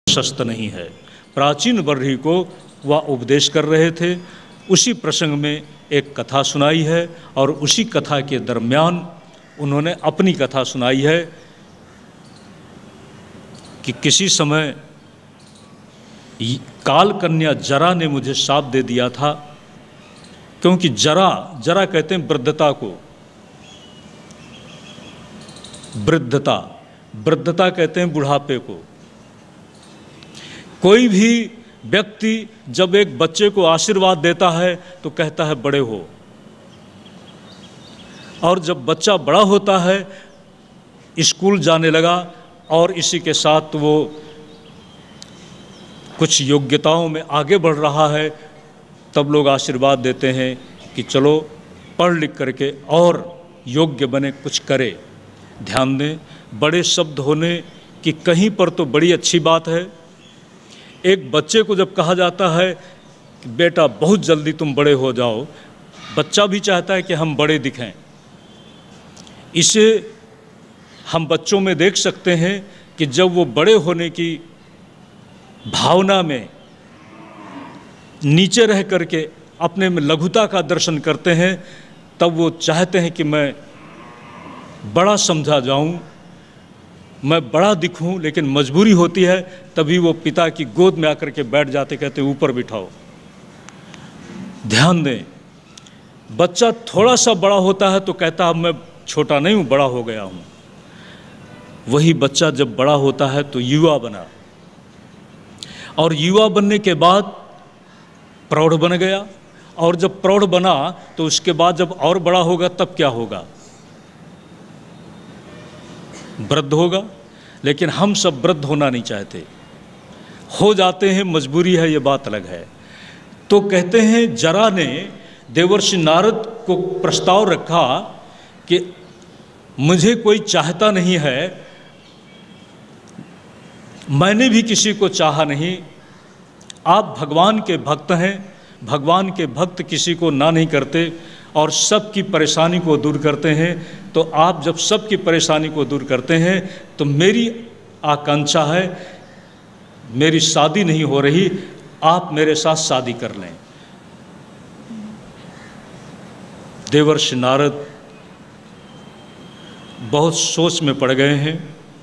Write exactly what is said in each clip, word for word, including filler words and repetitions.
प्रशस्त नहीं है। प्राचीन बर्ही को वह उपदेश कर रहे थे। उसी प्रसंग में एक कथा सुनाई है और उसी कथा के दरमियान उन्होंने अपनी कथा सुनाई है कि किसी समय काल कन्या जरा ने मुझे शाप दे दिया था, क्योंकि जरा जरा कहते हैं वृद्धता को, वृद्धता वृद्धता कहते हैं बुढ़ापे को। कोई भी व्यक्ति जब एक बच्चे को आशीर्वाद देता है तो कहता है बड़े हो, और जब बच्चा बड़ा होता है, स्कूल जाने लगा और इसी के साथ वो कुछ योग्यताओं में आगे बढ़ रहा है, तब लोग आशीर्वाद देते हैं कि चलो पढ़ लिख करके और योग्य बने, कुछ करे। ध्यान दें, बड़े शब्द होने की कहीं पर तो बड़ी अच्छी बात है। एक बच्चे को जब कहा जाता है कि बेटा बहुत जल्दी तुम बड़े हो जाओ, बच्चा भी चाहता है कि हम बड़े दिखें। इसे हम बच्चों में देख सकते हैं कि जब वो बड़े होने की भावना में नीचे रह करके अपने में लघुता का दर्शन करते हैं, तब वो चाहते हैं कि मैं बड़ा समझा जाऊं, मैं बड़ा दिखूं, लेकिन मजबूरी होती है, तभी वो पिता की गोद में आकर के बैठ जाते, कहते ऊपर बिठाओ। ध्यान दें, बच्चा थोड़ा सा बड़ा होता है तो कहता अब मैं छोटा नहीं हूँ, बड़ा हो गया हूँ। वही बच्चा जब बड़ा होता है तो युवा बना, और युवा बनने के बाद प्रौढ़ बन गया, और जब प्रौढ़ बना तो उसके बाद जब और बड़ा होगा तब क्या होगा? वृद्ध होगा। लेकिन हम सब वृद्ध होना नहीं चाहते, हो जाते हैं, मजबूरी है, ये बात अलग है। तो कहते हैं जरा ने देवर्षि नारद को प्रस्ताव रखा कि मुझे कोई चाहता नहीं है, मैंने भी किसी को चाहा नहीं, आप भगवान के भक्त हैं, भगवान के भक्त किसी को ना नहीं करते और सबकी परेशानी को दूर करते हैं। तो आप जब सबकी परेशानी को दूर करते हैं तो मेरी आकांक्षा है, मेरी शादी नहीं हो रही, आप मेरे साथ शादी कर लें। देवर्षि नारद बहुत सोच में पड़ गए हैं।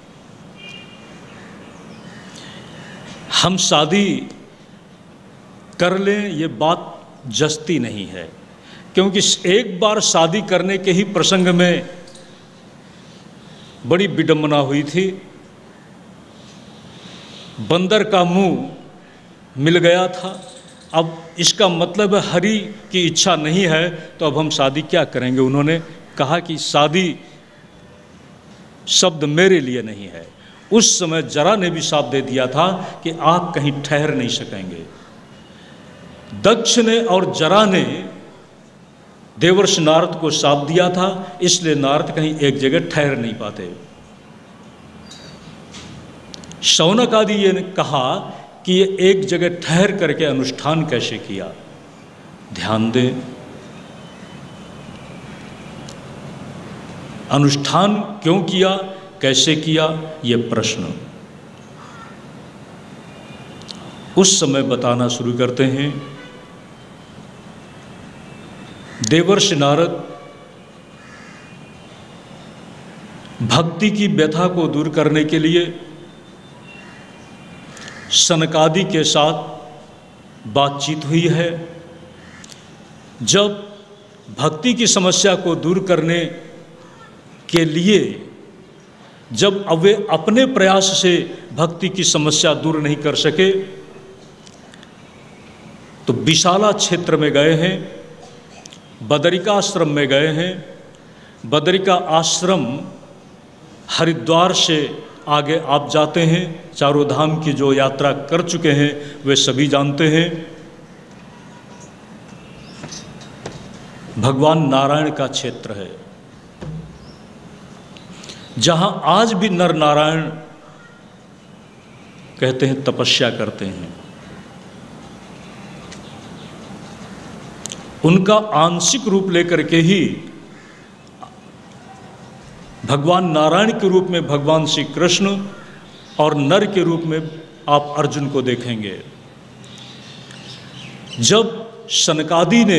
हम शादी कर लें ये बात जस्ती नहीं है, क्योंकि एक बार शादी करने के ही प्रसंग में बड़ी विडंबना हुई थी। बंदर का मुंह मिल गया था। अब इसका मतलब हरि की इच्छा नहीं है तो अब हम शादी क्या करेंगे। उन्होंने कहा कि शादी शब्द मेरे लिए नहीं है। उस समय जरा ने भी शाप दे दिया था कि आप कहीं ठहर नहीं सकेंगे। दक्ष ने और जरा ने देवर्षि नारद को शाप दिया था, इसलिए नारद कहीं एक जगह ठहर नहीं पाते। शौनक आदि ये ने कहा कि ये एक जगह ठहर करके अनुष्ठान कैसे किया। ध्यान दें, अनुष्ठान क्यों किया, कैसे किया, ये प्रश्न उस समय बताना शुरू करते हैं। देवर्षि नारद भक्ति की व्यथा को दूर करने के लिए सनकादि के साथ बातचीत हुई है। जब भक्ति की समस्या को दूर करने के लिए, जब अब वे अपने प्रयास से भक्ति की समस्या दूर नहीं कर सके, तो विशाला क्षेत्र में गए हैं, बदरिका आश्रम में गए हैं। बदरिका आश्रम हरिद्वार से आगे आप जाते हैं, चारों धाम की जो यात्रा कर चुके हैं वे सभी जानते हैं। भगवान नारायण का क्षेत्र है, जहां आज भी नर नारायण कहते हैं तपस्या करते हैं। उनका आंशिक रूप लेकर के ही भगवान नारायण के रूप में भगवान श्री कृष्ण और नर के रूप में आप अर्जुन को देखेंगे। जब सनकादि ने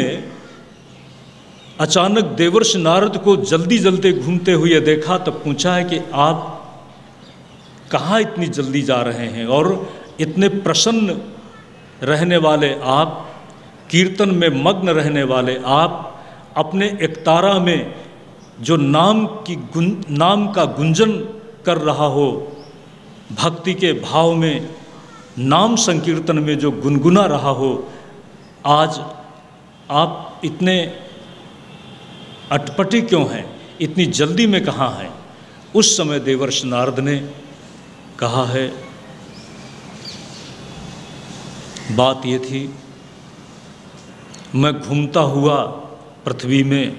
अचानक देवर्षि नारद को जल्दी जल्दी घूमते हुए देखा, तब पूछा है कि आप कहाँ इतनी जल्दी जा रहे हैं, और इतने प्रसन्न रहने वाले आप, कीर्तन में मग्न रहने वाले आप, अपने एकतारा में जो नाम की गुन नाम का गुंजन कर रहा हो, भक्ति के भाव में नाम संकीर्तन में जो गुनगुना रहा हो, आज आप इतने अटपटे क्यों हैं, इतनी जल्दी में कहाँ हैं। उस समय देवर्षि नारद ने कहा है, बात ये थी, मैं घूमता हुआ पृथ्वी में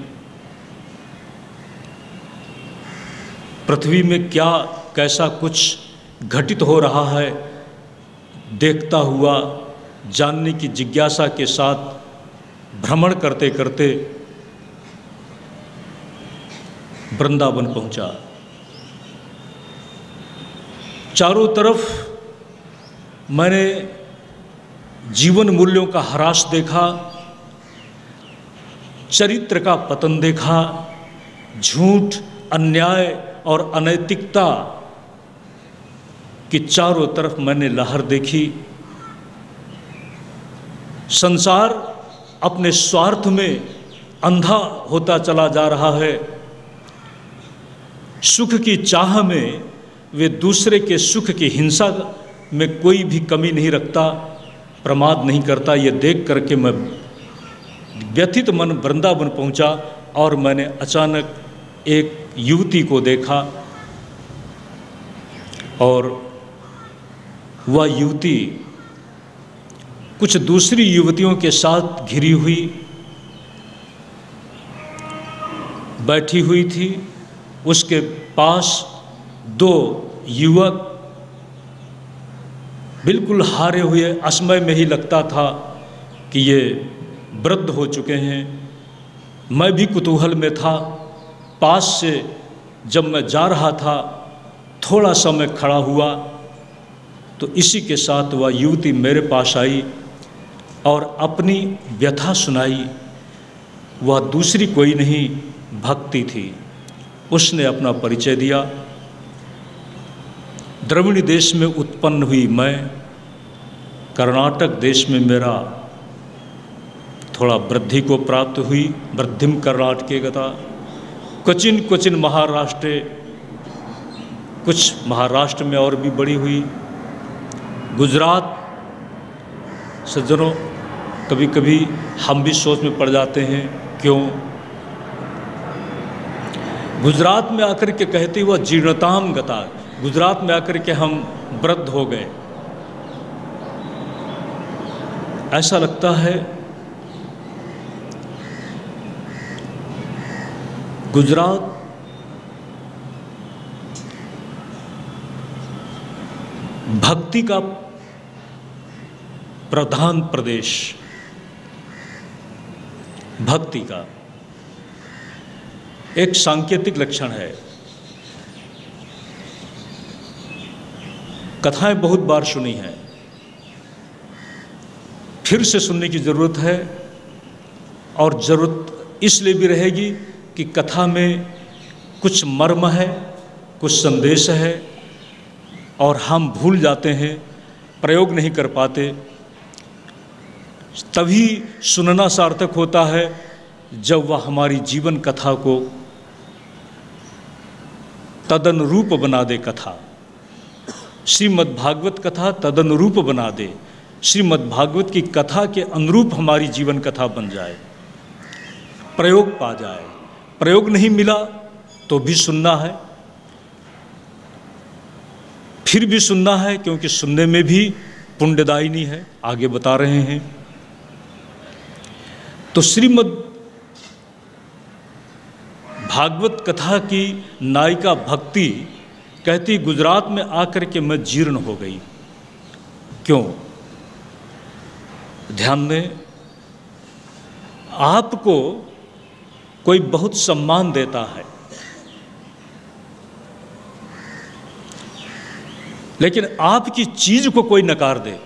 पृथ्वी में क्या कैसा कुछ घटित हो रहा है देखता हुआ, जानने की जिज्ञासा के साथ भ्रमण करते करते वृंदावन पहुंचा। चारों तरफ मैंने जीवन मूल्यों का ह्रास देखा, चरित्र का पतन देखा, झूठ, अन्याय और अनैतिकता की चारों तरफ मैंने लहर देखी। संसार अपने स्वार्थ में अंधा होता चला जा रहा है। सुख की चाह में वे दूसरे के सुख की हिंसा में कोई भी कमी नहीं रखता, प्रमाद नहीं करता। ये देख करके मैं व्यथित मन वृंदावन पहुंचा और मैंने अचानक एक युवती को देखा, और वह युवती कुछ दूसरी युवतियों के साथ घिरी हुई बैठी हुई थी। उसके पास दो युवक बिल्कुल हारे हुए, असमय में ही लगता था कि ये वृद्ध हो चुके हैं। मैं भी कुतूहल में था। पास से जब मैं जा रहा था, थोड़ा सा मैं खड़ा हुआ तो इसी के साथ वह युवती मेरे पास आई और अपनी व्यथा सुनाई। वह दूसरी कोई नहीं, भक्ति थी। उसने अपना परिचय दिया। द्रविड़ देश में उत्पन्न हुई मैं, कर्नाटक देश में मेरा थोड़ा वृद्धि को प्राप्त हुई। वृद्धिम कर्नाटके गता, क्वचिन क्वचिन महाराष्ट्र, कुछ महाराष्ट्र में और भी बड़ी हुई। गुजरात सज्जनों, कभी कभी हम भी सोच में पड़ जाते हैं, क्यों गुजरात में आकर के कहती हुआ जीर्णताम गता, गुजरात में आकर के हम वृद्ध हो गए। ऐसा लगता है गुजरात भक्ति का प्रधान प्रदेश, भक्ति का एक सांकेतिक लक्षण है। कथाएं बहुत बार सुनी हैं, फिर से सुनने की ज़रूरत है, और ज़रूरत इसलिए भी रहेगी कि कथा में कुछ मर्म है, कुछ संदेश है, और हम भूल जाते हैं, प्रयोग नहीं कर पाते। तभी सुनना सार्थक होता है जब वह हमारी जीवन कथा को तदनुरूप बना दे। कथा, श्रीमद् भागवत कथा तदनुरूप बना दे, श्रीमद् भागवत की कथा के अनुरूप हमारी जीवन कथा बन जाए, प्रयोग पा जाए। प्रयोग नहीं मिला तो भी सुनना है, फिर भी सुनना है, क्योंकि सुनने में भी पुण्यदायिनी है, आगे बता रहे हैं। तो श्रीमद् भागवत कथा की नायिका भक्ति कहती, गुजरात में आकर के मैं जीर्ण हो गई। क्यों? ध्यान दें, आपको कोई बहुत सम्मान देता है, लेकिन आपकी चीज को कोई नकार दे,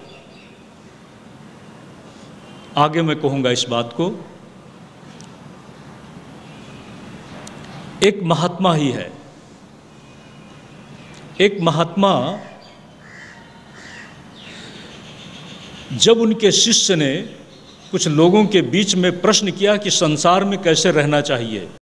आगे मैं कहूंगा इस बात को। एक महात्मा ही है, एक महात्मा जब उनके शिष्य ने कुछ लोगों के बीच में प्रश्न किया कि संसार में कैसे रहना चाहिए,